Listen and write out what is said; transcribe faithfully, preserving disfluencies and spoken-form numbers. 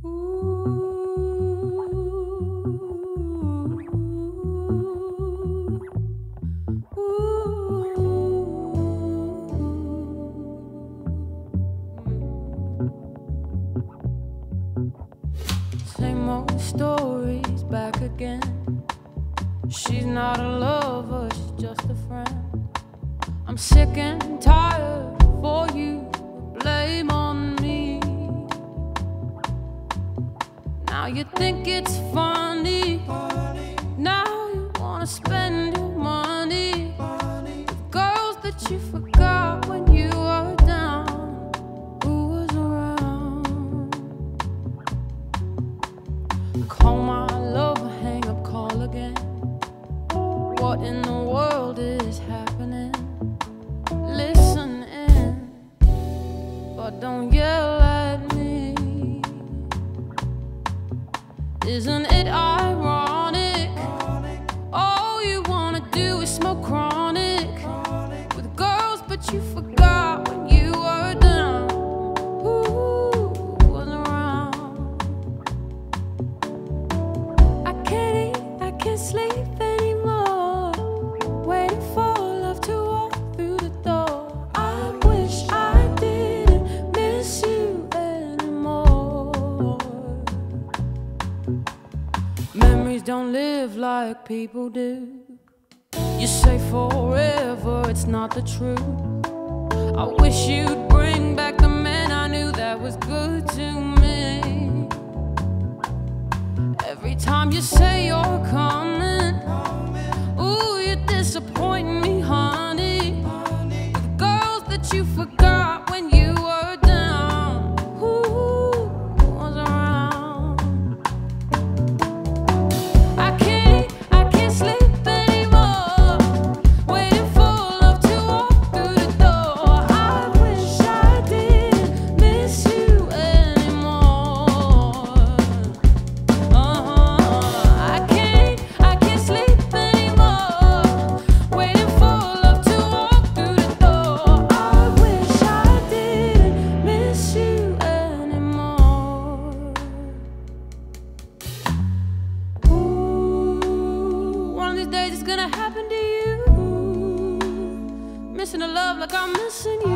Same old stories back again. She's not a lover, she's just a friend. I'm sick and tired for you to blame on me. Now you think it's funny, now you wanna spend your money with girls that you forgot when you were down. Who was around? Call my lover, hang up, call again. What in the world is happening? Listen in, but don't yell at me. Isn't it ironic? All you wanna do is smoke chronic with girls, but you forgot when you were down. Who was around? I can't eat, I can't sleep anymore, waiting for love to walk through the door. I wish I didn't miss you anymore. Memories don't live like people do. You say forever, it's not the truth. I wish you'd bring back the man I knew that was good to me. Every time you say you're coming, ooh, you're disappointing me, honey. With girls that you forgot when you were down. Who was around? I can't, I can't sleep anymore, waiting for love to walk through the door. I wish I didn't miss you anymore. Uh-huh. I can't, I can't sleep anymore, waiting for love to walk through the door. I wish I didn't miss you anymore. Ooh, one of these days it's gonna happen to you. Missing a love like I'm missing you.